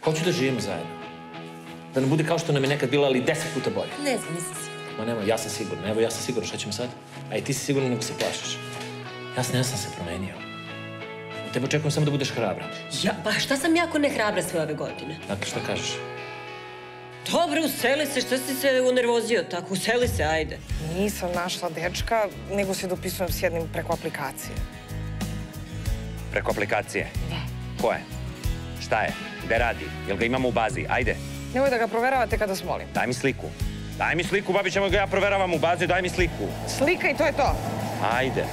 Hoću da živimo zajedno. Da nam bude kao što nam je nekad bila, ali 10 puta bolje. Ne znam, nisam sigurna. Ma nemoj, ja sam sigurna. Evo, ja sam sigurna šta ćemo sad. A i ti si sigurna nego se plašiš. Ja sam se promenio. Od tebe očekujem samo da budeš hrabra. Ja, pa šta sam jako nehrabra sve ove godine? Dakle, šta kažeš? Dobro, useli se, šta si se unervozio tako? Useli se, ajde. Nisam našla dečka, nego se dopisujem s jednim preko aplikacije. Preko aplikacije? Da. Ko je? Šta je? Gde radi? Jel ga imamo u bazi? Ajde. Nemoj da ga proveravate kada vas molim. Daj mi sliku. Daj mi sliku, babi, ćemo ga ja proveravam u bazi, daj mi sliku. Slika i to je to. Ajde.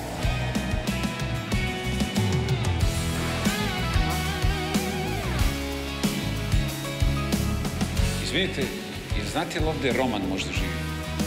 Izvinite, jel znate li ovde Roman možda živi?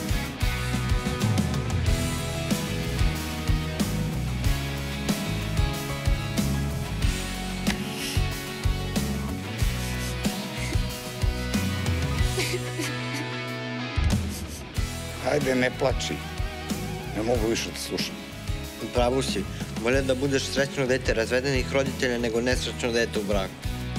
Ajde, ne plači. Ne mogu više da slušam. U pravu si. Bolje da budeš srećno dete razvedenih roditelja nego nesrećno dete u braku.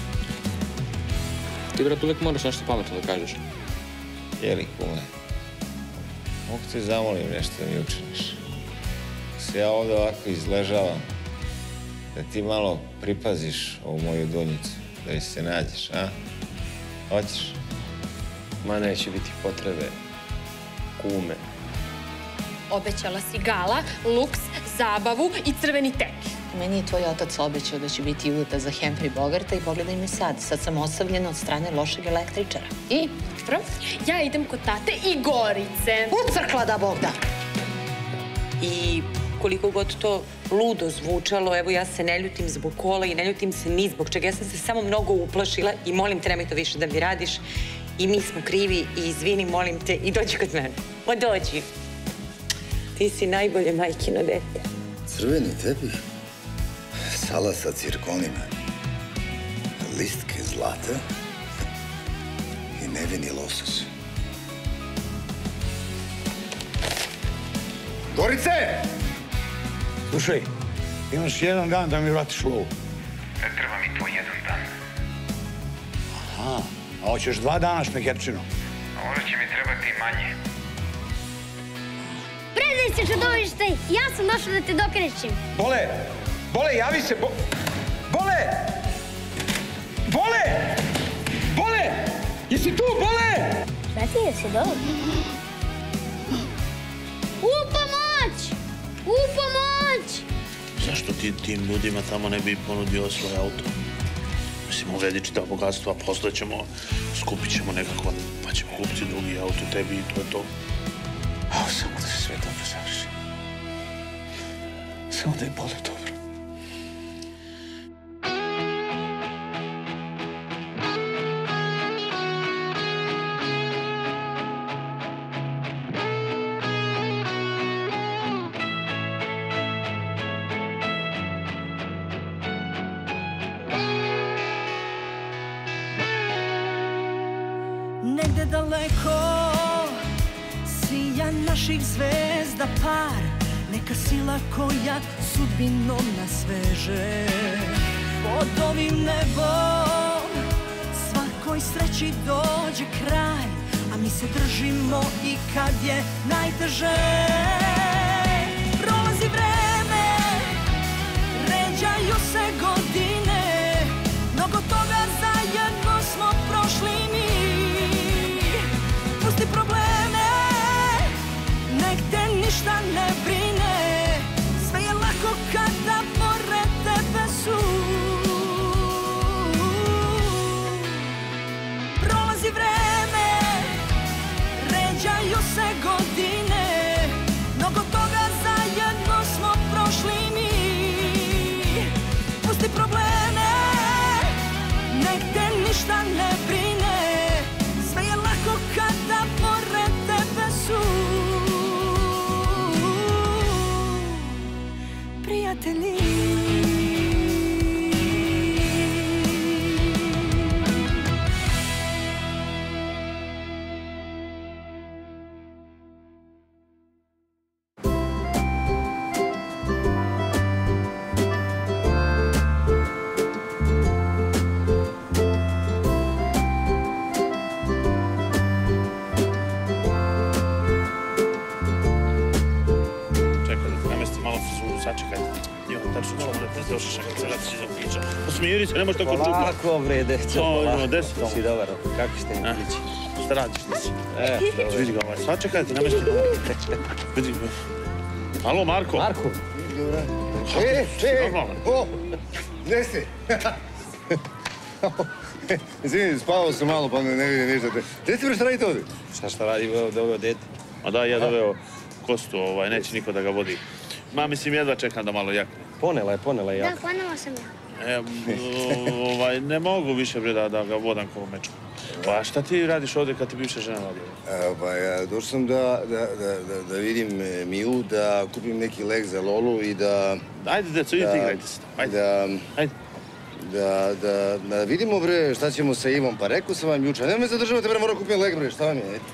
Ti, brat, uvek moraš nešto pametno da kažeš. Jeli, kume, mogu te zamolim nešto da mi učiniš. Se ja ovde ovako izležavam, da ti malo pripaziš ovu moju donjicu, da joj se nađeš, a? Hoćeš? Ma neće biti potrebe, kume. Obećala si gala, luks, zabavu i crveni tepih. Meni je tvoj otac obećao da će biti udata za Humphrey Bogarta i pogledaj me sad. Sad sam ostavljena od strane lošeg električara. I? Dobro, ja idem kod tate i Gorice. Ucrkla da Bog da! I koliko god to ludo zvučalo, evo ja se ne ljutim zbog kola i ne ljutim se ni zbog čega. Ja sam se samo mnogo uplašila i molim te nemoj to više da mi radiš. I mi smo krivi i izvini, molim te, i dođi kod mene. O, dođi. Ti si najbolje majkino dete. Crveni tepih, sala sa cirkonima, listke zlata i nevini losos. Gorice! Slušaj, imaš jedan dan da mi vratiš lovu. Ne treba mi to jedan dan. Aha, a hoćeš 2 dana šmekerčinu. A onda će mi trebati i manje. Predaj se, čudovište! Ja sam došla da te dokrećem. Bole! Bole, javi se! Bole! Bole! Bole! Jesi tu, Bole? Šta ti je se dobro? U pomoć! U pomoć! Zašto ti tim ljudima tamo ne bi ponudio svoj auto? Mislim, uvedi čitav bogatstvo, a posle skupit ćemo nekako, pa ćemo kupiti drugi auto tebi i to je to. Samo da se sve dobro završi. Samo da je Bole dobro. Negde daleko sija naših zvezda par, neka sila koja sudbinom nas veže. Pod ovim nebom svakoj sreći dođe kraj, a mi se držimo i kad je najteže. Prolazi vreme, ređaju se godine, mnogo toga zajedno smo prošli mi. Pusti probleme, nek te ništa ne brine, sve je lako kada pored tebe su. Prolazi vreme, ređaju se godine, mnogo slušaš, kad se vratiš za priča. Posmiri se, nemaš tako čupa. Polako, bre, deco, polako. Gde si tamo? Si dobar, kako ste mi prići? Šta radiš, ti si? Vidi ga ovaj, sačekajte, nemoj ti. Vidi ga. Alo, Marko. Marko. Gde si? Izvini, spavao sam malo, pa ne vidim ništa. Gde si bre, šta radite ovde? Šta radi, doveo dete? Ma da, ja doveo Kostu, neće niko da ga vodi. Ma, mislim, jedva čekam da malo jakne. Ponela je jako. Da, ponela sam ja. Ne mogu više, bre, da ga vodam kao meču. Pa šta ti radiš ovde kad ti bivša žena radi? Pa ja došao sam da vidim Miju, da kupim neki lek za Lolu i da... Ajde, deco, idite igrajte se. Ajde. Da vidimo, bre, šta ćemo sa Ivom. Pa rekao sam vam juče, nema me zadržavate, bre, moram kupim lek, bre, šta vam je?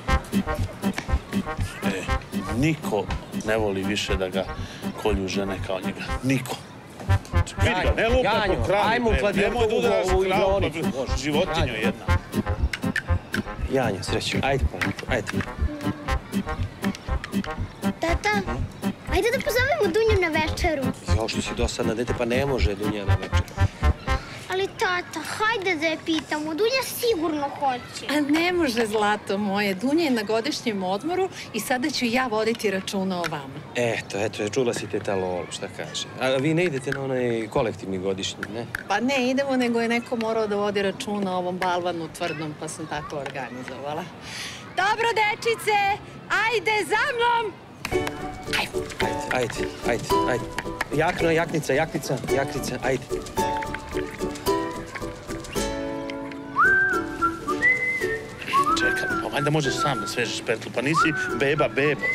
Niko ne voli više da ga kolju žene kao njega. Niko. Vidi ga, ne lupa po kravi. Ajmo u kladionicu, nemoj da udaraš u kravu, igronicu. životinjo jedna. Janjo, sreću. Ajde, pomako, ajde. Tata, ajde da pozovemo Dunju na večeru. Jo, što si dosadna, dete, pa ne može Dunja na večeru. Ali tata, hajde da je pitamo, Dunja sigurno hoće. A ne može, zlato moje. Dunja je na godišnjem odmoru i sada ću ja voditi računa o vama. Eto, čula si teta Lolo, šta kaže. A vi ne idete na onaj kolektivni godišnji, ne? Pa ne idemo, nego je neko morao da vodi računa o ovom balvanu tvrdnom, pa sam tako organizovala. Dobro, dečice, ajde za mnom! Ajde. Jakno, jaknica, ajde. Čekaj, pa valjda možeš sam da svežeš petlu, pa nisi beba.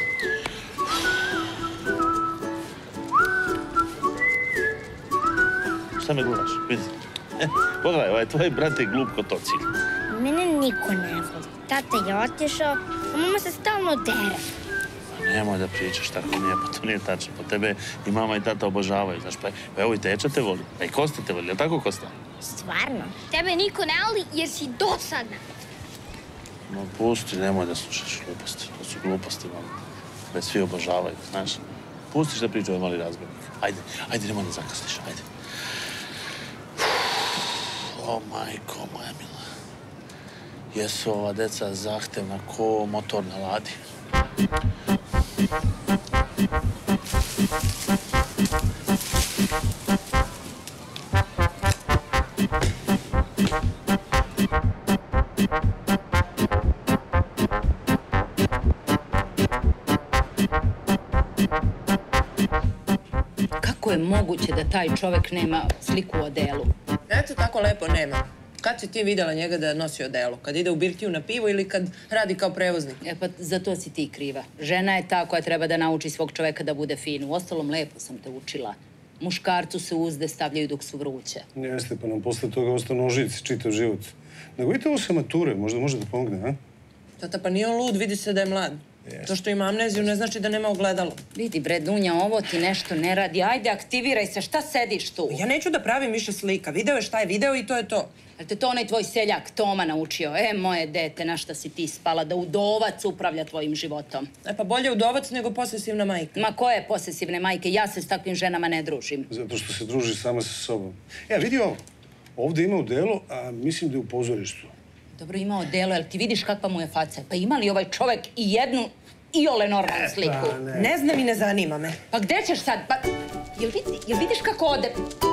Šta me gledaš? Vidi. Pogledaj, ovaj tvoj brat je glup ko tocilj. Mene niko ne voli. Tata je otišao, a mama se stalno dere. Nemoj da pričaš tako, pa to nije tačno. Pa tebe i mama i tata obožavaju, znaš, pa evo i Teča te voli, pa i Kosta te voli, je li tako, Kosta? Stvarno? Tebe niko ne voli jer si dosadna. No, pusti, nemoj da slušaš gluposti. To su gluposti, mama. Već svi obožavaju, znaš. Pustiš da priča ovaj mali razbojnik. Ajde, nemoj da zakasniš, ajde. O, majko moja mila. Jesu ova deca zahtevna ko motor na ladi. Kako je moguće da taj čovek nema sliku u odelu? Eto, tako lepo nema. Kad si ti videla njega da nosi odelo? Kad ide u birtiju na pivo ili kad radi kao prevoznik? Pa za to si ti kriva. Žena je ta koja treba da nauči svog čoveka da bude fin. Uostalom, lepo sam te učila. Muškarcu se uzde stavljaju dok su vruće. Jeste, pa nam posle toga ostanu ožici čitav život. Nego vidite ovo sa mature, možda može da pomogne, a? Tata, pa nije on lud, vidi se da je mlad. To što ima amneziju ne znači da nema ogledalo. Vidi bre, Dunja, ovo ti nešto ne radi. Ajde, aktiviraj se, šta sediš tu? Ja neću da pravim više slika. Video je šta je video i to je to. Jel te to onaj tvoj seljak Toma naučio? Moje dete, na šta si ti spala? Da udovac upravlja tvojim životom. Pa bolje udovac nego posesivna majka. Ma koje posesivne majke? Ja se s takvim ženama ne družim. Zato što se družiš sama sa sobom. Vidi ovo. Ovde ima odelo, a mislim da je u pozorištu. Dobro, ima odelo, jel ti vidiš kakva mu je faca? Pa ima li ovaj čovek i jednu iole normalnu sliku? Ne znam i ne zanima me. Pa gde ćeš sad? Pa, jel vidiš kako ode?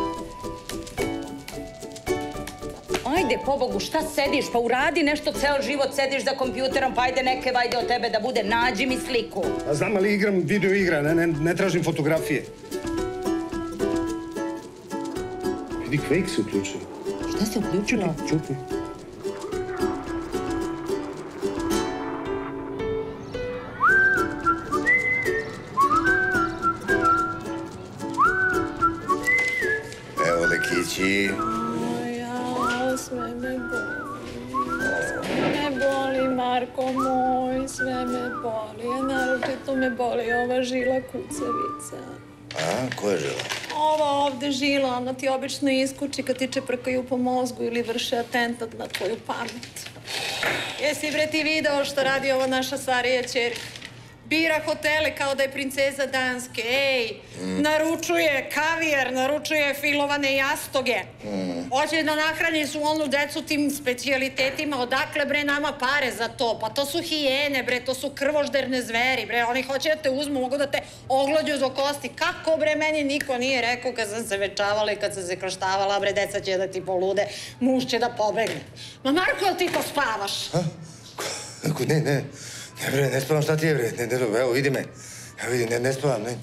Ajde, pobogu, šta sediš? Pa uradi nešto, ceo život sediš za kompjuterom, pa ajde neke vajde od tebe da bude. Nađi mi sliku. A znam, ali igram video igra, ne tražim fotografije. Vidi, Quake se uključio. Šta se uključilo? Čuti. Evo lekići. Sve me boli, Marko moj, sve me boli. A naročito me boli ova žila kucavica. A, koja žila? Ova ovde žila, ona ti obično iskuči kad ti čeprkaju po mozgu ili vrše atentat na tvoju pamet. Jesi bre ti video što radi ova naša starija ćerka? bira hotele kao da je princeza Danske, ej, naručuje kavijer, naručuje filovane jastoge. Hoće da nahrani svu onu decu tim specijalitetima, odakle bre nama pare za to? Pa to su hijene bre, to su krvožderne zveri bre, oni hoće da te uzmu, mogu da te oglođu do kosti. Kako bre, meni niko nije rekao kad sam se večavala i kad sam se kroštavala, bre, deca će da ti polude, muž će da pobegne. Ma Marko, jel ti to spavaš? Ne, bre, ne spavam, šta ti je, bre? Evo, vidi me. Evo, vidi, ne spavam, ne.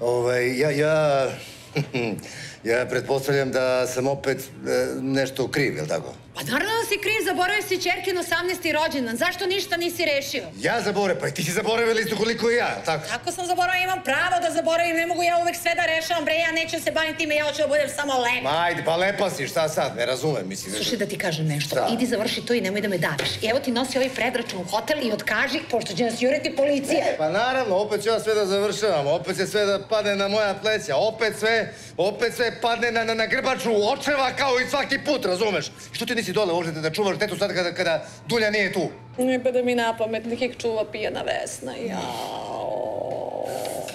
Ja pretpostavljam da sam opet nešto kriv, jel tako? Pa naravno da si kriv, zaboravio si ćerkin 18. rođendan. Zašto ništa nisi rešio? Ja zaboravim, pa i ti si zaboravila isto koliko i ja, tako? Tako sam zaboravila, imam pravo da zaboravim, ne mogu ja uvek sve da rešavam, bre, ja neću se baviti time, ja hoću da budem samo lepa. Ajde, pa lepa si, šta sad, ne razumem, mislim. Slušaj da ti kažem nešto, idi završi to i nemoj da me daviš. I evo ti nosi ovaj predračun u hotel i otkaži, pošto će nas juriti policija. Pa naravno, opet ću ja sve da završavam, opet će sve da padne na moja pleća, opet sve padne na grbaču očeva kao i svaki put, razumeš? Što ti nisi dole možete da čuvaš tetu sad kada Dulja nije tu? Ne pada mi na pamet, nek ih čuva pijana Vesna, jao.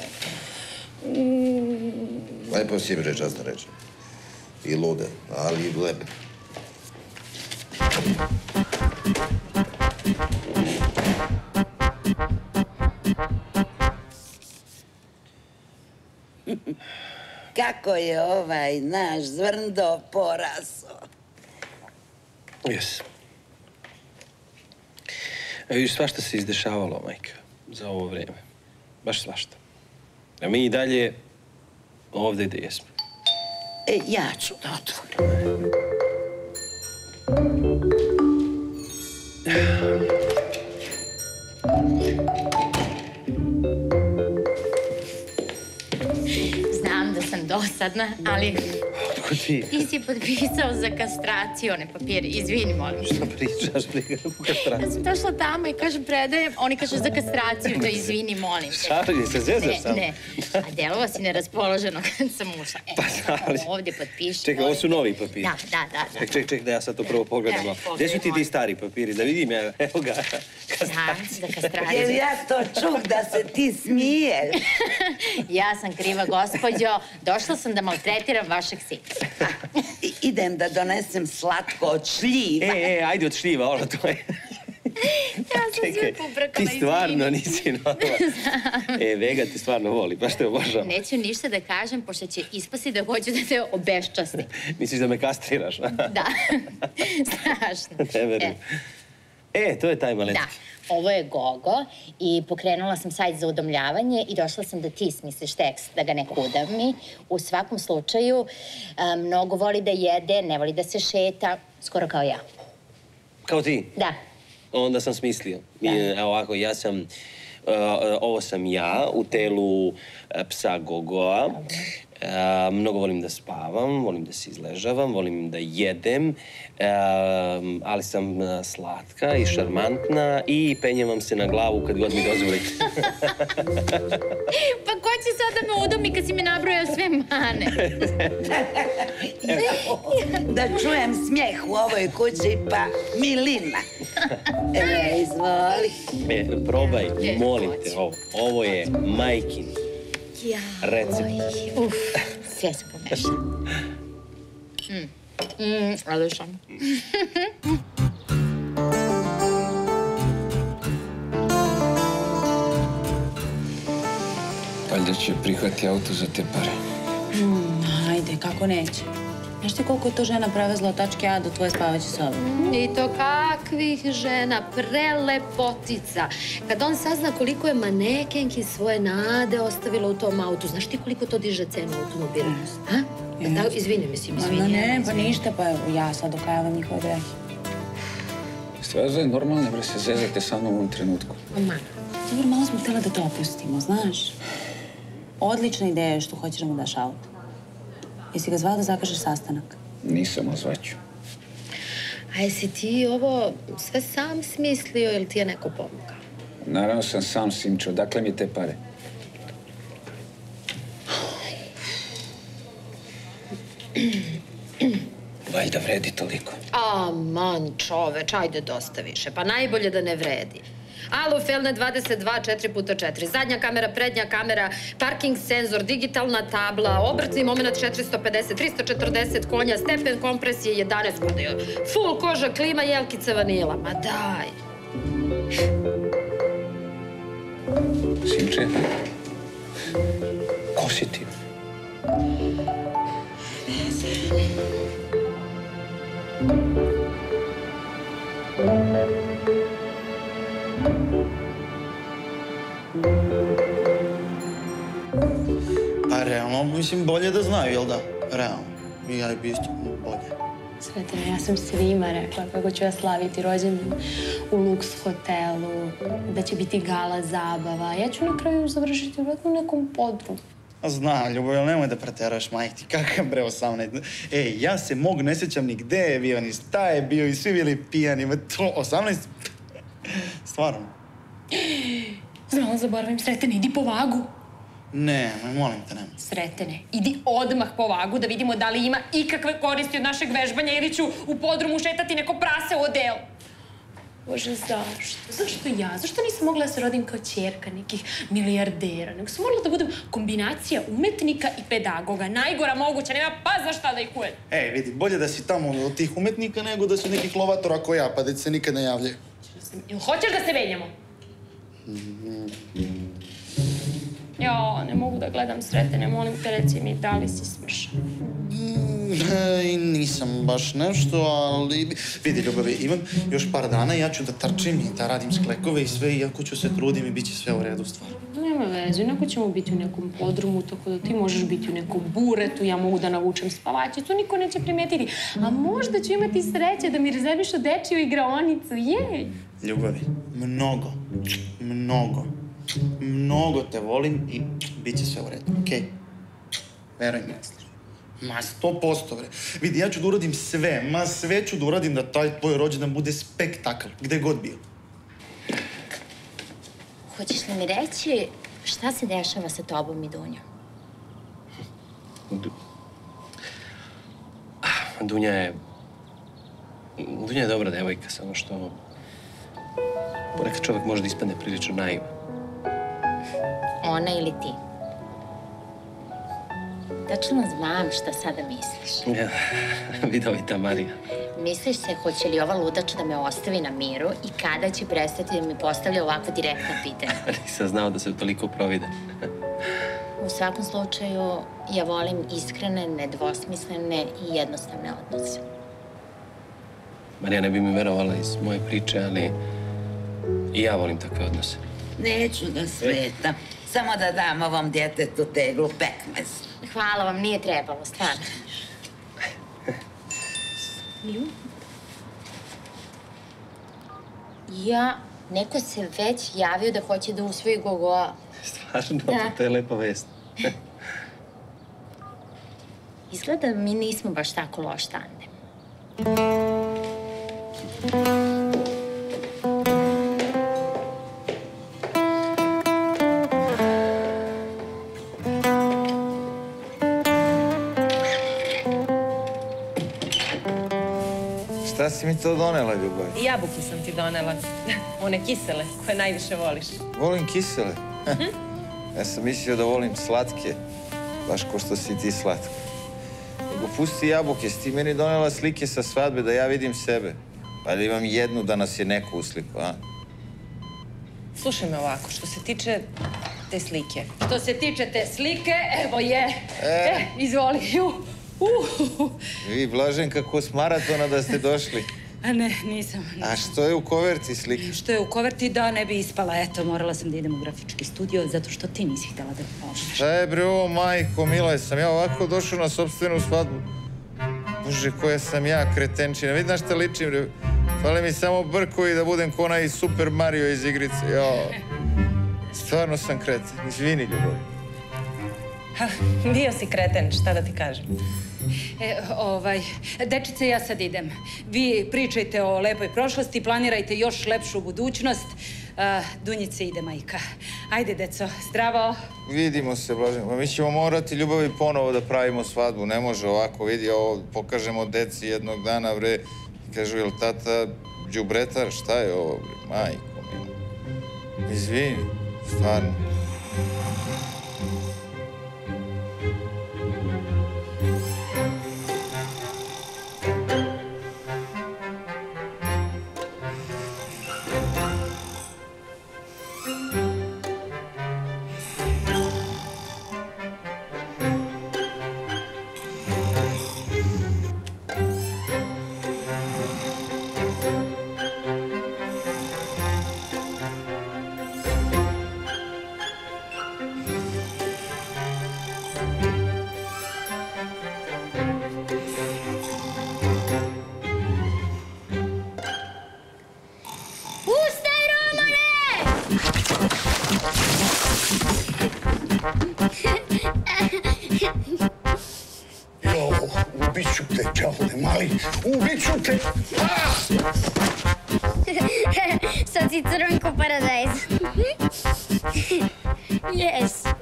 Lepo si bre, časno reći. I lude, ali i lepe. Kako je ovaj naš zvrndo porasao. Jes. Vidiš, svašta se izdešavalo, majka, za ovo vreme. Baš svašta. A mi i dalje ovde gde jesmo. Ja ću da otvorim. Znam da sam dosadna, ali... Otko ti? Ti si potpisao za kastraciju one papire. Izvini, molim. Šta pričaš, briga, u kastraciju? Ja sam došla tamo i kažem predajem, oni kažu za kastraciju, da izvini, molim. Šarli, se zezaš samo? Ne, a delova si neraspoloženo kad sam ušla. Pa šarli. Ovdje potpiši. Čekaj, ovo su novi papiri. Da. Čekaj, da ja sad to prvo pogledam. Gde su ti stari papiri? Da vidim ja, evo ga. Za kastraciju. Jer ja to čuh da se ti smiješ. Ja sam kriva, gospođo. Došla sam da maltretiram vašeg sina. Idem da donesem slatko od šljiva. Ajde od šljiva, ono to je. Ja sam sve pobrkala, ti stvarno nisi nova. Vega ti stvarno voli, baš te obožavam. Neću ništa da kažem, pošto će ispasti da hoću da te obeščastim. Misliš da me kastriraš? Da, strašno. Ne verujem. To je taj maletki. Da, ovo je Gogo i pokrenula sam sajt za udomljavanje i došla sam da ti smisliš tekst, da ga neko udavmi. U svakom slučaju, mnogo voli da jede, ne voli da se šeta, skoro kao ja. Kao ti? Da. Onda sam smislio. Evo ovako, ovo sam ja u telu psa Gogoa. Mnogo volim da spavam, volim da se izležavam, volim da jedem, ali sam slatka i šarmantna i penjem vam se na glavu kad god mi dozvolite. Pa ko će sad da me udomi kad si mi nabrojao sve mane? Da čujem smijeh u ovoj kući, pa Milina. Izvoli. Probaj, molim te ovo. Ovo je majkin recept. Sve se pomeša. Odličan. Valjda će prihvati auto za te pare. Ajde, kako neće? Znaš ti koliko je to žena prevezla od tačke A do tvoje spavaće sobe? I to kakvih žena, prelepotica. Kad on sazna koliko je manekenki svoje nade ostavila u tom autu, znaš ti koliko to diže cenu automobila? Izvini, mislim. Ne, pa ništa, pa ja sad okajavam njihove grehe. Stvarno je normalno, bre, se zezate sa mnom u ovom trenutku. Dobro, malo smo htjela da te opustimo, znaš? Odlična ideja je što hoćeš da mu daš auto. Jesi ga zvao da zakažeš sastanak? Nisam, ali zvaću. A jesi ti ovo sve sam smislio ili ti je neko pomogao? Naravno sam sam Simčo. Dakle mi te pare? Valjda vredi toliko. Aman, čoveč, ajde dosta više. Pa najbolje da ne vredi. Alufelne 22 4x4, zadnja kamera, prednja kamera, parking senzor, digitalna tabla, obrtni moment 450, 340 konja, stepen kompresije 11 godina, full koža, klima, jelkica, vanila. Ma daj. Sinče, ko si ti? Pa realno, mislim, bolje da znaju, jel da? Realno. I ja bi isto bolje. Sretana, ja sam svima rekla kako ću ja slaviti rođendan u luks hotelu, da će biti gala zabava. Ja ću na kraju završiti u nekom podrumu. Zna, Ljubav, jel nemoj da preteraš, majk ti, kakav bre 18. Ej, ja se mog ne sjećam ni gde je bio, ni šta je bio i svi bili pijani. 18? Stvarno. Znala zaboravim, Sretane, idi po vagu. Ne, molim te, nema. Sretane, idi odmah po vagu da vidimo da li ima ikakve koristi od našeg vežbanja ili ću u podrumu šetati neko prase u odelu. Bože, zašto? Zašto ja? Zašto nisam mogla da se rodim kao ćerka nekih milijardera? Nego sam morala da budem kombinacija umetnika i pedagoga. Najgora moguća, nema pa za šta da ih ujedem. Ej, vidi, bolje da si tamo od tih umetnika nego da su nekih lovatora ko ja, pa da se nikad ne javljaju. Ili hoćeš da se venjamo? Jo, ne mogu da gledam Sretane, molim te, reci mi da li si smršao. Nisam baš nešto, ali... Vidi, Ljubavi, imam još par dana, ja ću da trčim i da radim sklekove i sve, iako ću se trudim i bit će sve u redu stvar. Nema veze, inako ćemo biti u nekom podrumu, tako da ti možeš biti u nekom buretu, ja mogu da navučem spavačicu, niko neće primetiti. A možda ću imati sreće da mi rezerviš od dečiju igraonicu, jej! Ljubavi, mnogo te volim i bit će sve u redu, okej? Veruj mi, misliš. Ma, 100%, bre. Vidi, ja ću da uradim sve, sve ću da uradim da taj tvoj rođendan bude spektakl, gde god bio. Hoćeš li mi reći šta se dešava sa tobom i Dunjom? Dunja je dobra devojka, samo što ponekad čovek može da ispadne prilično naivan. Ona ili ti? Tačno znam šta sada misliš. Vidovita Marija. Misliš se hoće li ova ludača da me ostavi na miru i kada će prestati da mi postavlja ovakva direktna pitanja? Nisam znao da se toliko provide. U svakom slučaju, ja volim iskrene, nedvosmislene i jednostavne odnose. Marija, ne bi mi verovala iz moje priče, ali i ja volim takve odnose. Neću da svetam. Samo da dam ovom djetetu teglu pekmez. Hvala vam, nije trebalo, stvarno. Neko se već javio da hoće da usvoji Gogoa. Stvarno? To je lepa vest. Izgleda mi nismo baš tako loš tandem. Šta si mi to donela, Ljubavi? Jabuke sam ti donela. One kisele, koje najviše voliš. Volim kisele. Ja sam mislio da volim slatke, baš ko što si ti slatka. Nego pusti jabuke, si ti meni donela slike sa svadbe da ja vidim sebe. Pa da imam jednu da nas je neko uslikao, a? Slušaj me ovako, što se tiče te slike. Što se tiče te slike, evo je. Izvoli. Vi, Blaženka, ko s maratona da ste došli. A ne, nisam. A što je u koverti slike? Što je u koverti, da ne bi ispala. Eto, morala sam da idem u grafički studio zato što ti nisi htjela da pomožeš. Šta je bre ovo, majko, mila, sam ja ovako došao na sopstvenu svadbu? Bože, koja sam ja, kretenčina. Vidi na šta ličim, bre. Fale mi samo brkovi da budem ko onaj Super Mario iz igrice. Stvarno sam kreten. Izvini, Ljubav. Bio si kreten, šta da ti kažem? Dečice, ja sad idem. Vi pričajte o lepoj prošlosti, planirajte još lepšu budućnost. Dunjice ide majka. Ajde, deco, zdravo. Vidimo se, Blaženko. Mi ćemo morati, Ljubavi, ponovo da pravimo svadbu. Ne može ovako, vidi, ovo pokažemo deci jednog dana, bre. Kažu, jel tata đubretar, šta je ovo, bre, majko mila? Izvini, stvarno. Ubiću te, đavole mali, ubiću te! Sad si crven ko paradajz. Yes.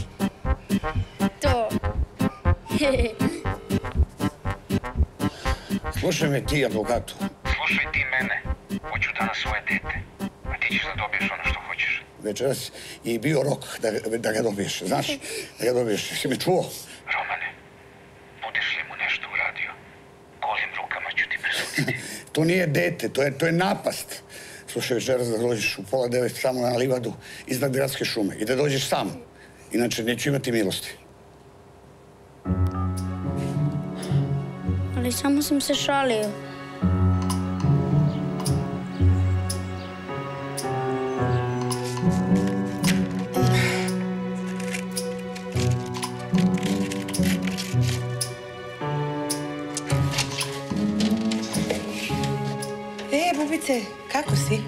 To. Slušaj me ti, advokatu. Slušaj ti mene. Hoću danas svoje dete. A ti ćeš da dobiješ ono što hoćeš. Večeras je bio rok da ga dobiješ, znaš? Da ga dobiješ. Si me čuo? Romane, budeš li mu nešto uradio? Golim rukama ću ti presuditi. To nije dete, to je napast. Slušaj, večeras da dođeš u 8:30 samo na livadu iznad gradske šume i da dođeš sam. Inače, neću imati milosti. Ali samo sam se šalio. Bubice, kako si?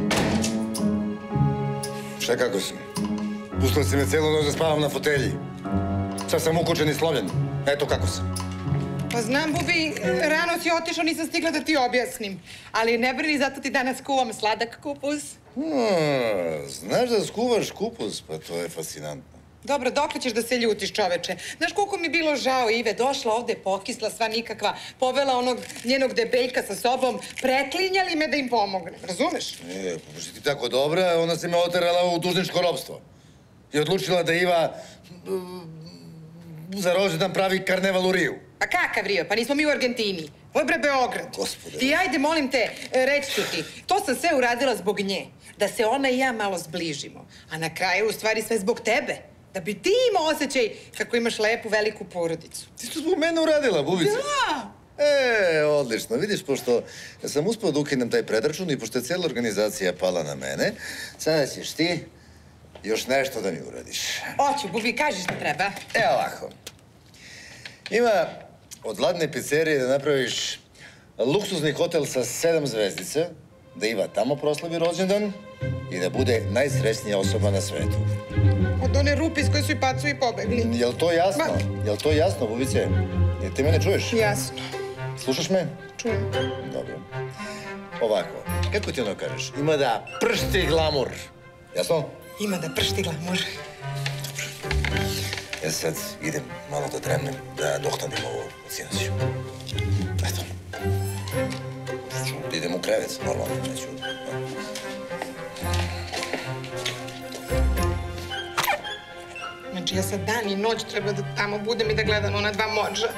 Šta kako si? Pustila si me cijelu noć da spavam na fotelji. Sad sam ukučen i slomljen. Eto kako sam. Pa znam, Bubi, rano si otišao, nisam stigla da ti objasnim. Ali ne brini, zato ti danas kuvam sladak kupus. Znaš da skuvaš kupus? Pa to je fascinantno. Dobro, dokle ćeš da se ljutiš, čoveče? Znaš koliko mi bilo žao, Ive, došla ovde pokisla, sva nikakva, povela onog njenog debeljka sa sobom, preklinjali me da im pomognem, razumeš? Pa si ti tako dobra, onda si me oterala u dužničko ropstvo. I odlučila da Iva za rođendan pravi karneval u Riju. A kakav Rio? Pa nismo mi u Argentini. Ovo je bre Beograd. Gospode. I ajde, molim te, reći ću ti, to sam sve uradila zbog nje. Da se ona i ja malo zbližimo. A na kraju, u stvari, sve zbog tebe. Da bi ti imao osjećaj kako imaš lepu, veliku porodicu. Ti to zbog mene uradila, Bubice? Da! Odlično. Vidiš, pošto sam uspio da ukinem taj predračun i pošto je cijela organizacija pala na mene, sada ćeš ti još nešto da mi uradiš. Oću, Bubi, kaži što treba. Evo ovako. Ima od ladne pizzerije da napraviš luksuzni hotel sa 7 zvezdica, da Iva tamo proslavi rođendan i da bude najsrećnija osoba na svetu. Od one rupe iz koje su i pacu i pobegli. Jel to jasno? Jel to jasno, Bubice? Jel ti mene čuješ? Jasno. Slušaš me? Čujem. Dobro. Ovako, kako ti ono kažeš? Ima da pršti glamur. Jasno? Ima da pršti glamur. Ja sad idem malo da dremnem, da dohtanim ovu vacinaciju. Eto. Ću, idem u krevet, normalno. Neću. Znači, ja sad dan i noć treba da tamo budem i da gledam ona 2 modža.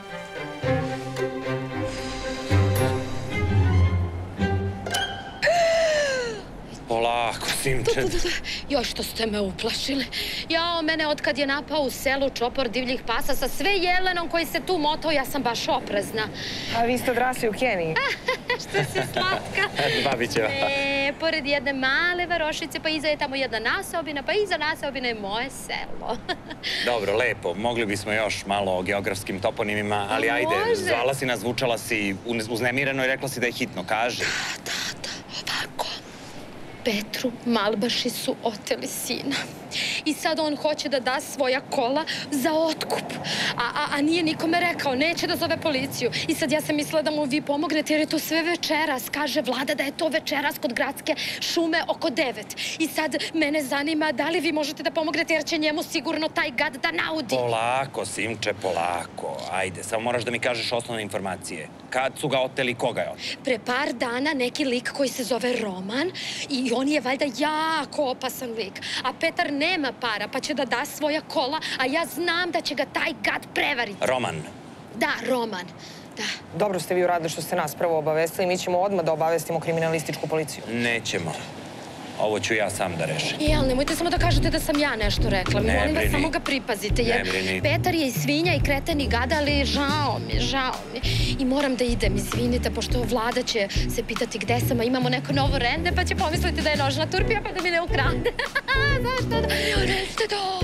Polako, Simče. Još što ste me uplašili. Jao, mene otkad je napao u selu čopor divljih pasa sa sve jelenom koji se tu motao, ja sam baš oprezna. A vi ste odrasli u Keniji? Što si slatka. Babićeva. Pored jedne male varošice, pa iza je tamo jedna naseobina, pa iza naseobine je moje selo. Dobro, lepo. Mogli bismo još malo o geografskim toponimima, ali ajde, zvala si nas, zvučala si uznemireno i rekla si da je hitno. Kaži. Ovako. Petru Malbaši su oteli sina. i sad on hoće da da svoja kola za otkup. A nije nikome rekao, neće da zove policiju. I sad ja sam mislila da mu vi pomognete jer je to sve večeras. Kaže Vlada da je to večeras kod gradske šume oko 9. I sad mene zanima da li vi možete da pomognete jer će njemu sigurno taj gad da naudi. Polako, Simče, polako. Ajde, samo moraš da mi kažeš osnovne informacije. Kad su ga oteli, koga je oteli? Pre par dana neki lik koji se zove Roman i on je valjda jako opasan lik. A Petar nema para pa će da da svoja kola, a ja znam da će ga taj gad prevariti. Roman? Da, Roman. Da. Dobro ste vi uradili što ste nas prvo obavestili. Mi ćemo odmah da obavestimo kriminalističku policiju. Nećemo. Ovo ću ja sam da rešim. Jel, nemojte samo da kažete da sam ja nešto rekla. Molim vas, samo ga pripazite. Jer Petar je i svinja i kreten i gada, ali žao mi. I moram da idem, izvinite, pošto Vlada će se pitati gde sam, a imamo neko novo rende, pa će pomisliti da je nožna turpija, pa da mi ne ukrade. Zašto da reste to?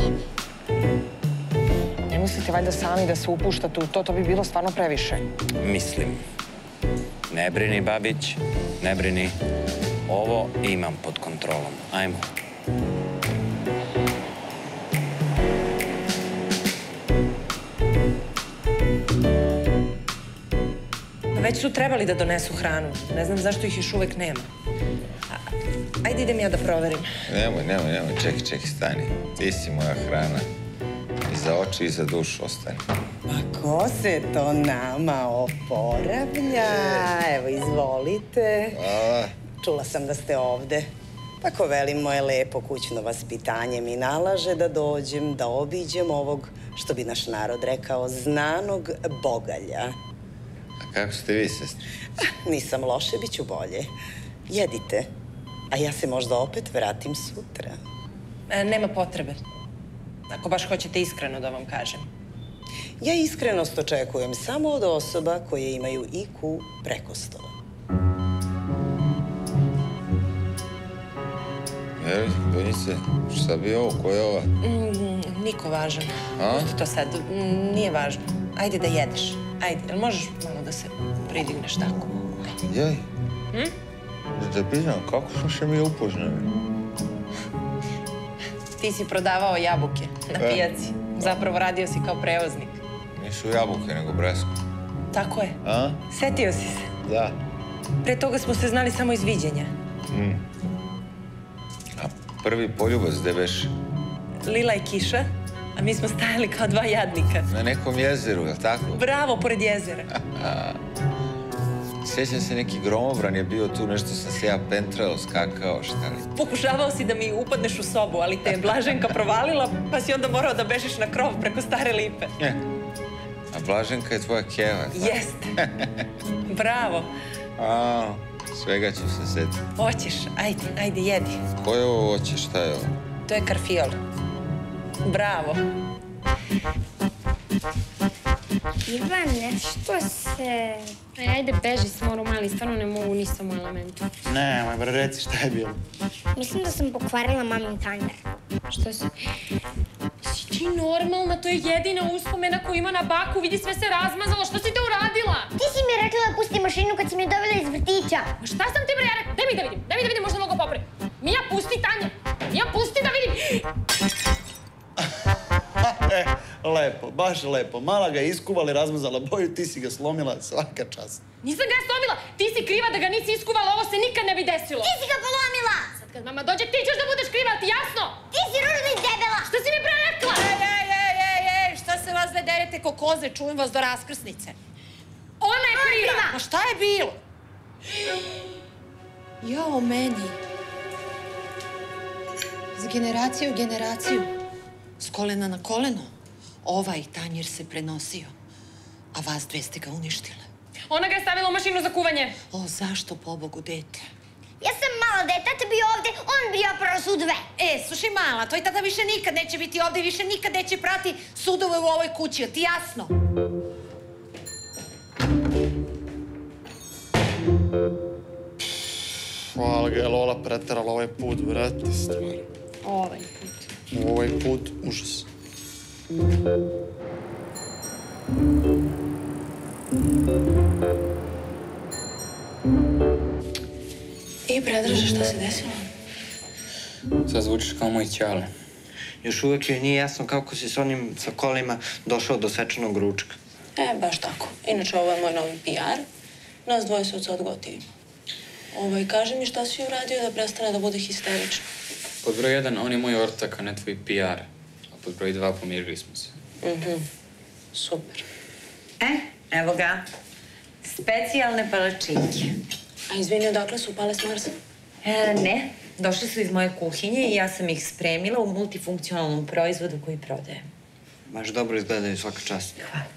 Ne mislite valjda sami da se upuštate u to? To bi bilo stvarno previše. Mislim. Ne brini, Babić, ne brini. Ovo imam pod kontrolom. Ajmo. Već su trebali da donesu hranu. Ne znam zašto ih još uvek nema. Ajde idem ja da proverim. Nemoj, čekaj, stani. Ti si moja hrana. I za oči i za dušu ostani. Pa ko se to nama oporavlja? Evo, izvolite. Hvala. Čula sam da ste ovde. Tako velim, moje lepo kućno vaspitanje mi nalaže da dođem, da obiđem ovog, što bi naš narod rekao, znanog bogalja. A kako ste vi, sestra? Nisam loše, bit ću bolje. Jedite, a ja se možda opet vratim sutra. Nema potrebe. Ako baš hoćete iskreno da vam kažem. Ja iskrenost očekujem samo od osoba koje imaju IQ preko 100. Donjice, šta bi ovo? Ko je ova? Niko važan. Pusti to sad, nije važno. Ajde da jedeš. Ajde, jel možeš malo da se pridigneš tako? Jaj. Da te priznam, kako smo se mi upoznali? Ti si prodavao jabuke na pijaci. Zapravo radio si kao prevoznik. Nisu jabuke, nego bresku. Tako je. A? Setio si se. Da. Pre toga smo se znali samo iz viđenja. A prvi poljubac gde beše? Lila i Kiša, a mi smo stajali kao dva jadnika. Na nekom jezeru, je li tako? Bravo, pored jezera. Sjećam se, neki gromobran je bio tu, nešto sam se ja pentrao, skakao, šta li? Pokušavao si da mi upadneš u sobu, ali te je Blaženka provalila, pa si onda morao da bežiš na krov preko stare lipe. A Blaženka je tvoja keva? Jeste. Bravo. Svega ću se setiti. Hoćeš, ajde, jedi. Koje ovo hoćeš, šta je ovo? To je karfiol. Bravo. Ivane, što se... Ajde, beži s moru, mali, stvarno ne mogu ni sa moj elementu. Nemoj, bre, reci šta je bilo. Mislim da sam pokvarila mamin tanjer. Što si? Si ti normalna? To je jedina uspomena koju ima na baku. Vidi, sve se razmazalo. Što si to uradila? Ti si mi rekla da pusti mašinu kad si me dovela iz vrtića. Šta sam ti bre ja rekla? Daj mi da vidim, možda mogu popraviti. Mija, pusti tanjer. Mija, pusti da vidim. Lepo, baš lepo. Mala ga je iskuvali, razmazala boju, ti si ga slomila, svaka čast. Nisam ga slomila. Ti si kriva da ga nisi iskuvala, ovo se nikad ne bi desilo. Ti si ga polomila! Sad kad mama dođe, ti ćeš da budeš kriva, ti jasno? Ti si ružna i debela! Šta si mi pre rekla? Ej, šta se vas dve derete ko koze, čujem vas do raskrsnice. Ona je kriva! Pa šta je bilo? Jao, meni. Za generaciju u generaciju. S kolena na koleno. Ovaj tanjir se prenosio. A vas dve ste ga uništile. Ona ga je stavila u mašinu za kuvanje. O, zašto, pobogu, dete? Ja sam mala, da je tata bio ovde, on bi oprao sudove. Slušaj, mala, tvoj tata više nikad neće biti ovde i više nikad neće prati sudove u ovoj kući, ti jasno? Hvala ga je Lola preterala ovaj put, brate, stvarno. Ovaj put. Ovaj put, užas. I, Predraže, šta se desilo? Sad zvučiš kao moj ćale. Još uvek joj nije jasno kako si s onim sa kolima došao do sečanog ručka. Baš tako. Inače, ovo je moj novi PR. Nas dvoje se od sad gotivimo. Kaži mi šta si uradio da prestane da bude histerična. Pod broj 1, on je moj ortak, a ne tvoj PR. A pod broj 2, pomirili smo se. Super. Evo ga. Specijalne palačinke. A izvini, odakle su pale s Marsa? Ne, došle su iz moje kuhinje i ja sam ih spremila u multifunkcionalnom proizvodu koji prodajem. Baš dobro izgledaju, svaka čast.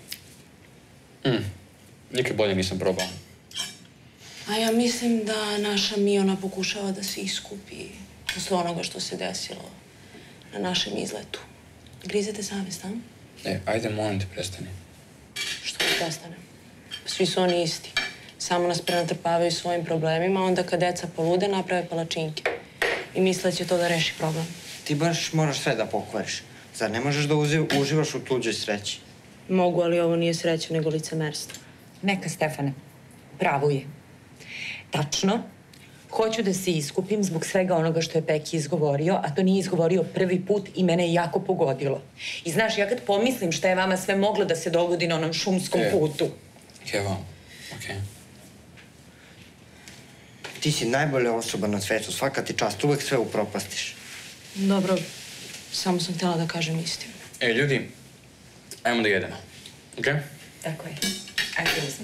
Nikad bolje nisam probao. A ja mislim da naša Miona pokušava da se iskupi posle onoga što se desilo na našem izletu. Grizete savest, a? Ajde, molim te, prestani. Što da prestanem? Svi su oni isti. Samo nas prenatrpavaju svojim problemima, onda kad deca polude, naprave palačinke. I misle da će to da reši problem. Ti baš moraš sve da pokvariš. Zar ne možeš da uživaš u tuđoj sreći? Mogu, ali ovo nije sreća, nego licemerstvo. Neka, Stefane. Pravo je. Tačno. Hoću da se iskupim zbog svega onoga što je Peki izgovorio, a to nije izgovorio prvi put i mene je jako pogodilo. I znaš, ja kad pomislim šta je vama sve moglo da se dogodi na onom šumskom putu. Evo, okej. Ti si najbolja osoba na svetu, svaka ti čast, uvek sve upropastiš. Dobro, samo sam htjela da kažem istinu. Ljudi, ajmo da jedemo, okej? Tako je. Ajde uzmi.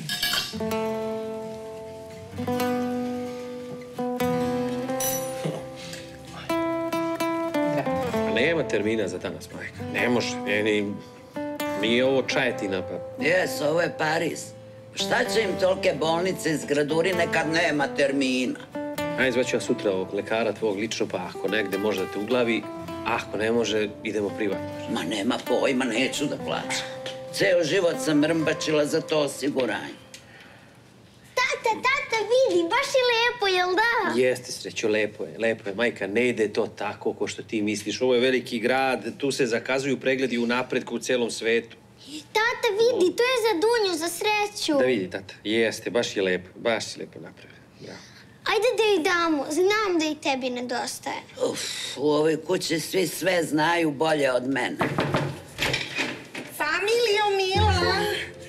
Nema termina za danas, majka. Ne može. Nije ovo Čajetina, pa... Jes, ovo je Pariz. Šta će im tolike bolnice iz Gradurine kad nema termina? Ajde, zvaću ja sutra ovog lekara tvog lično, pa ako negde može da te uglavi, ako ne može, idemo privatno. Ma nema pojma, neću da plaćam. Ceo život sam mrmbačila za to osiguranje. Tata, vidi, baš je lepo, jel da? Jeste, Srećo, lepo je. Majka, ne ide to tako ko što ti misliš. Ovo je veliki grad, tu se zakazuju pregledi unapred kao u celom svetu. Tata, vidi, to je za Dunju, za Sreću. Da vidi, tata, jeste, baš je lepo napravljeno. Bravo. Ajde da joj damo, znam da i tebi nedostaje. U ovoj kući svi sve znaju bolje od mene. Familijo mila,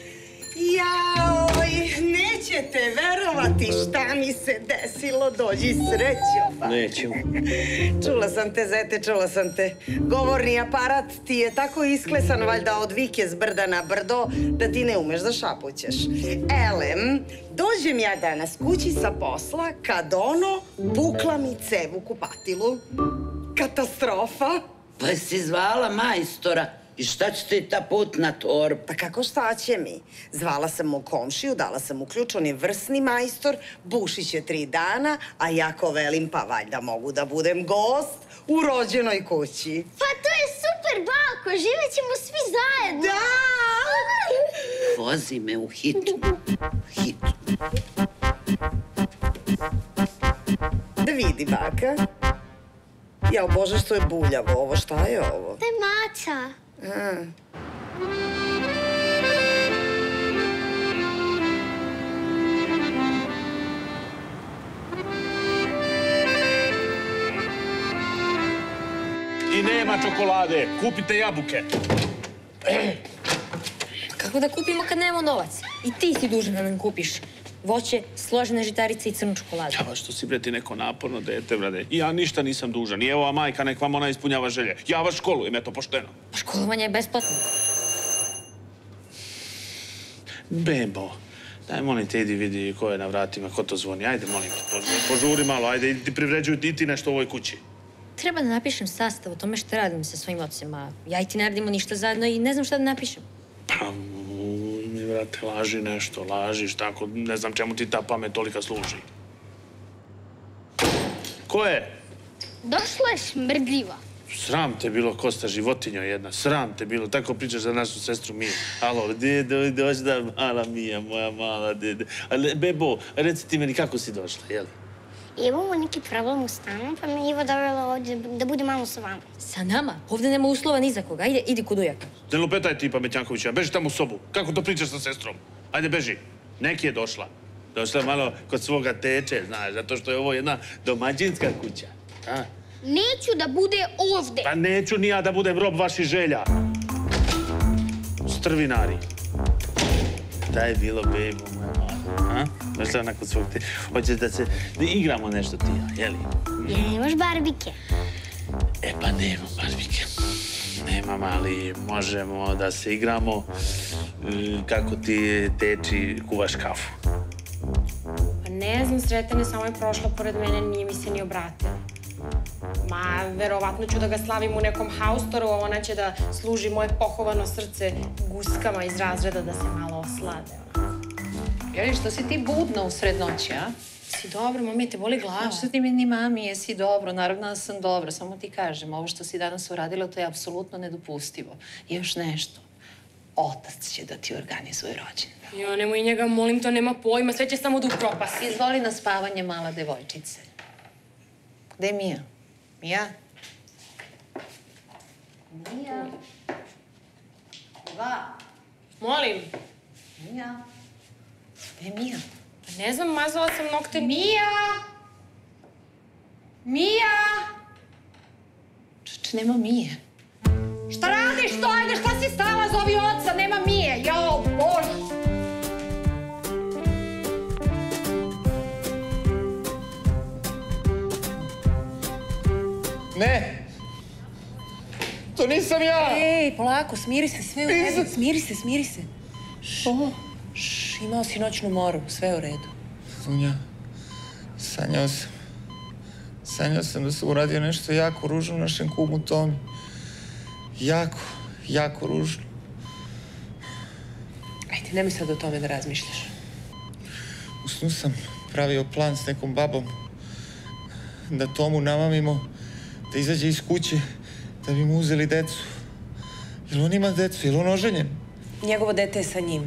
jaoj, nećete verovati šta mi se desilo, dođi Srećo. Neću. Čula sam te, zete, čula sam te. Govorni aparat ti je tako isklesan, valjda od vike s brda na brdo, da ti ne umeš da šapućeš. Elem, dođem ja danas kući sa posla, kad pukla mi cev u kupatilu. Katastrofa. Pa si zvala majstora. I šta će ti ta putna torba? Pa kako šta će mi? Zvala sam mu komšiju, dala sam mu ključ, on je vrsni majstor, bušić je 3 dana, a ja ko velim, pa valjda mogu da budem gost u rođenoj kući. Pa to je super, bako, živet ćemo svi zajedno. Da! Vozi me u hitu. Da vidi, baka. Jao, Bože, što je buljavo ovo, šta je ovo? To je maca. I nema čokolade, kupite jabuke. Kako da kupimo kad nemamo novac? I ti si dužan da nam kupiš voće, složene žitarice i crnu čokoladu. Ja, što si, bre, ti neko naporno dete, brade. I ja ništa nisam dužan. I evo, a majka, nek vam ona ispunjava želje. Ja vas školujem, eto, pošteno. Školovanje je besplatno. Bebo, daj, molim te, idi vidi ko je na vratima, ko to zvoni. Ajde, molim te, požuri malo, ajde, idi ti privređuju ti nešto u ovoj kući. Treba da napišem sastav o tome što radim sa svojim ocima. Ja i ti ne radimo ništa zajedno i ne znam šta da napišem. Pa, vrate, laži nešto, lažiš, tako, ne znam čemu ti ta pamet tolika služi. Ko je? Došla je smrdljiva. Sram te bilo, Kosta, životinjo jedna, sram te bilo, tako pričaš za našu sestru Miju. Alo, dedo, došla mala Mija, moja mala dede. Ali, Bebo, reci ti meni kako si došla, jel? Imamo neki problem u stanu, pa me Ivo dovela ovdje da bude malo sa vama. Sa nama? Ovdje nema uslova ni za koga. Ajde, idi kod ujaka. Ne lupetaj ti, Pametjankovića, beži tamo u sobu. Kako to pričaš sa sestrom? Ajde, beži. Neki je došla. Došla malo kod svoga teče, znaš, zato što je ovo jedna domaćinska kuća. neću da bude ovde. Pa neću ni ja da budem rob vaših želja. Strvinari. Da je bilo, bejbo moja mala. Znaš da nakon svog te... Hoćeš da igramo nešto ti ja, jeli? Nemaš barbike. E pa nemam barbike. Nemam, ali možemo da se igramo kako ti teči kuvaš kafu. Pa ne znam, Sretane, samo je prošla pored mene, nije mi se ni obratila. Ma, verovatno ću da ga slavim u nekom haustoru, a ona će da služi moje pohovano srce guskama iz razreda da se malo oslade. Jeli, što si ti budna u sred noći, a? Si dobro, mami, te boli glava. Što ti meni, mami, jesi dobro, naravno da sam dobro, samo ti kažem, ovo što si danas uradila, to je apsolutno nedopustivo. I još nešto, otac će da ti organizuje rođendan. Jo, nemoj njega, molim, to nema pojma, sve će samo da upropasti. Izvoli na spavanje, mala devojčice. Gde je Mija? Mija? Mija? Va. Molim. Mija? Gde je Mija? Pa ne znam, mazala sam nokte. Mija! Mija! Čoče, nema Mije. Šta radiš to? Ajde, šta si stala? Zovi oca, nema Mije. Jao, Bože! Ne! To nisam ja! Ej, polako, smiri se, sve u redu. Smiri se. Imao si noćnu moru, sve u redu. Dunja, sanjao sam da sam uradio nešto jako ružno našem kumu Tomi. Jako ružno. Ajde, nemoj sad o tome da razmišljaš. U snu sam pravio plan s nekom babom da Tomu namamimo, da izađe iz kuće, da bi mu uzeli decu. Jel on ima decu? Jel on oženjen? Njegovo dete je sa njim.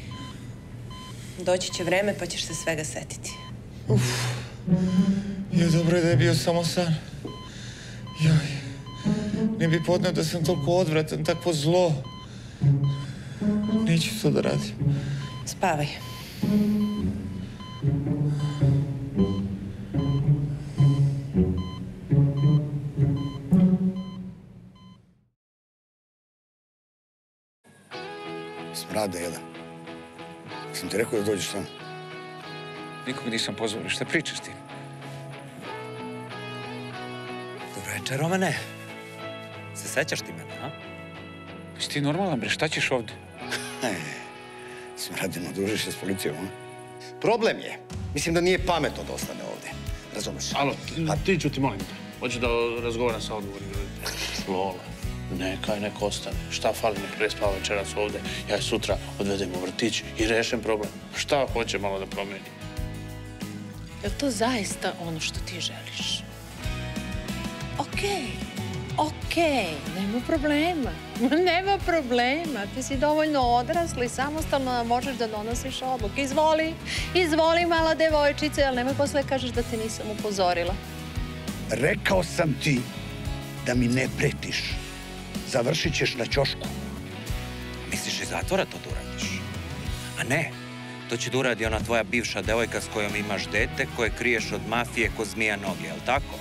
Doći će vreme pa ćeš se svega setiti. Dobro je da je bio samo san. Ne bi podneo da sam toliko odvratan, takvo zlo. Neću to da radim. Spavaj. Smrade jedan. Sam ti rekao da dođeš sam. Nikog nisam pozvao, šta pričaš ti? Dobro večer, Romane. Se sećaš ti mene, a? Jesi ti normalan, bre, šta ćeš ovde? Smradimo, družiš se s policijom, a? Problem je, mislim da nije pametno da ostane ovde. Razumeš? Alo, ti ću ti molim te. Hoću da razgovaram sa odgovornim roditeljima. Lola, neka ostane. Šta fali, nek prespava večeras ovde. Ja je sutra odvedem u vrtić i rešem problem. Šta hoće malo da promeni? Je li to zaista ono što ti želiš? Okej, nema problema. Nema problema. Ti si dovoljno odrasli i samostalno da možeš da donosiš odluke. Izvoli, mala devojčice, ali nemoj posle kažeš da te nisam upozorila. Rekao sam ti da mi ne pretiš. Završit ćeš na ćošku. Misliš iz zatvora to da uradiš? A ne, to će da uradi ona tvoja bivša devojka s kojom imaš dete, koje kriješ od mafije ko zmija noge, je li tako?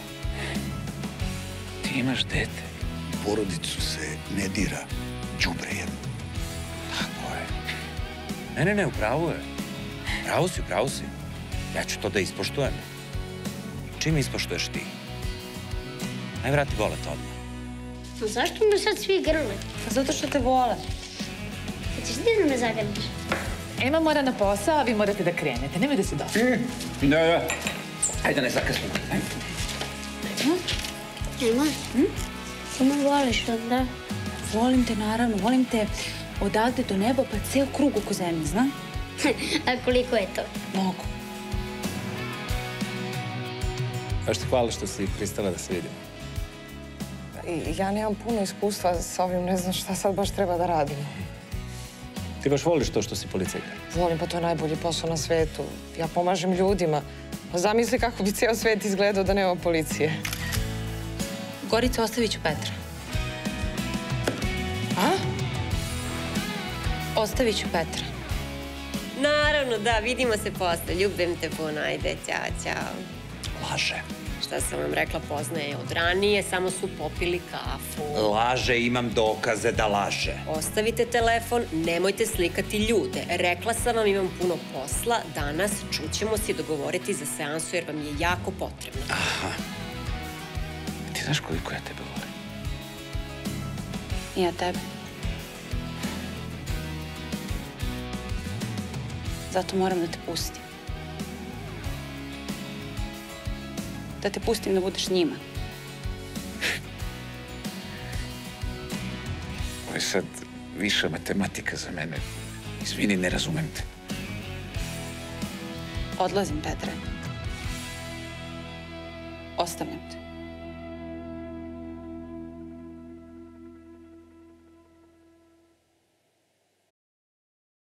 Ti imaš dete? Porodicu se ne dira, đubre jedno. Tako je. Ne, upravo je. Upravo si. Ja ću to da ispoštujem. Čim ispoštuješ ti? Aj vrati Boleta odmah. Zašto me sad svi grle? Zato što te vole. Hoćeš ti da me zagrliš? Ema mora na posao, a vi morate da krenete. Nemoj da se dosta. Da. Ajde, ne zakasnimo. Ema, ti me voliš, da? Volim te, naravno. Volim te odavde do neba, pa ceo krug oko zemlje, zna? A koliko je to? Mnogo. Baš ti hvala što si pristala da se vidimo. Ja nemam puno iskustva sa ovim, ne znam šta sad baš treba da radim. Ti baš voliš to što si policajka? Volim, pa to je najbolji posao na svetu. Ja pomažem ljudima. Zamisli kako bi ceo svet izgledao da nema policije. Gorica, ostavit ću Petra. A? Ostavit ću Petra. Naravno, da, vidimo se posle. Ljubim te puno, ajde, ćao. Laže. Šta sam vam rekla, poznaje od ranije, samo su popili kafu. Laže, imam dokaze da laže. Ostavite telefon, nemojte slikati ljude. Rekla sam vam, imam puno posla. Danas čućemo se i dogovoriti za seansu jer vam je jako potrebno. Aha. Ti znaš koliko ja tebe volim? I ja tebe. Zato moram da te pustim. Da te pustim da budeš njima. Ovo je sad viša matematika za mene. Izvini, ne razumem te. Odlazim, Petre. Ostavljam te.